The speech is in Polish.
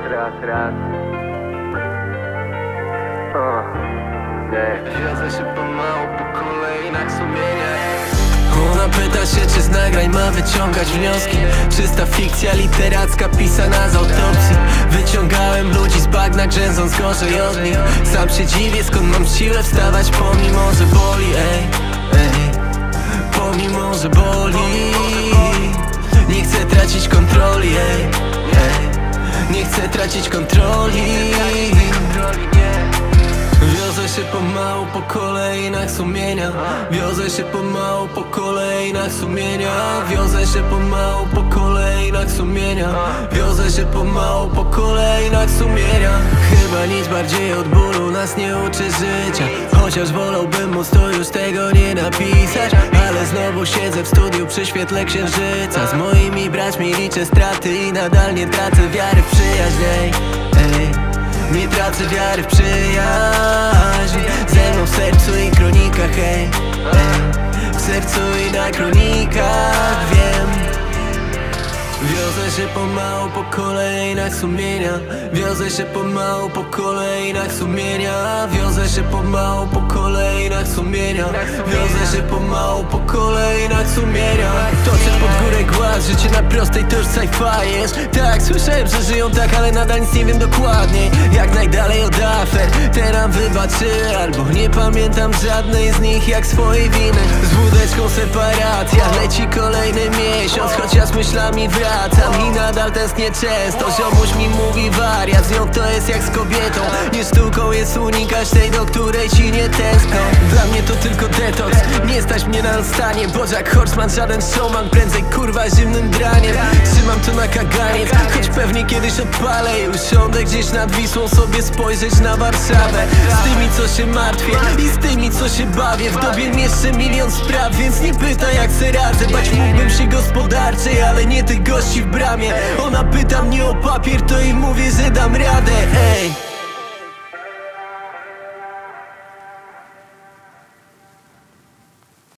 raz. Wiozę się pomału po kolejnach sumienia. Ona pyta się, czy z nagrań ma wyciągać wnioski. Czysta fikcja literacka pisana z autopsji. Wyciągałem ludzi z bagna, grzędząc gorzej od nich. Sam się dziwię, skąd mam siłę wstawać, pomimo że boli, pomimo że boli. Nie chcę tracić kontroli, nie chcę tracić kontroli. Wiozę się pomału po kolejnach sumienia. Wiozę się pomału po kolejnach sumienia. Wiozę się pomału po kolejnach sumienia. Wiozę się pomału po kolejnach sumienia. Chyba nic bardziej od bólu nas nie uczy życia. Chociaż wolałbym móc to już tego nie napisać. Ale znowu siedzę w studiu przy świetle księżyca. Z moimi braćmi liczę straty i nadal nie tracę wiary w przyjaźń. Nie tracę wiary w przyjaźń. Ze mną w sercu i kronikach, w sercu i na kronikach, wiem. Wiozę się pomału po kolejnach sumienia. Wiozę się pomału po kolejnach sumienia. Wiozę się pomału po kolejnach sumienia. Wiozę się pomału po kolejnach sumienia. Toczę pod górę głaz, życie na prostej to już sci-fi jest. Tak, słyszałem, że żyją tak, ale nadal nic nie wiem dokładnie. Jak najdalej od afer, te nam wybaczy. Albo nie pamiętam żadnej z nich jak swojej winy. Z wódeczką separacja, leci kolejny miesiąc. Choć ja z myślami wracam i nadal tęsknię często. Ziomuś mi mówi wariat, z nią to jest jak z kobietą. Nie sztuką jest unikać tej, do której ci nie tęskną. Dla mnie to tylko detoks, nie stać mnie na stanie. Bojack Horseman, żaden showman, prędzej kurwa zimnym draniem. Trzymam to na kaganiec, choć pewnie kiedyś odpalę i usiądę gdzieś nad Wisłą sobie spojrzeć na Warszawę. Z tymi co się martwię i z tymi co się bawię. W dobie mieszczę milion spraw, więc nie pytaj jak se radzę. Bać mógłbym się gospodarczej, ale nie tych gości w bramie. Ona pyta mnie o papier, to jej mówię, że dam radę.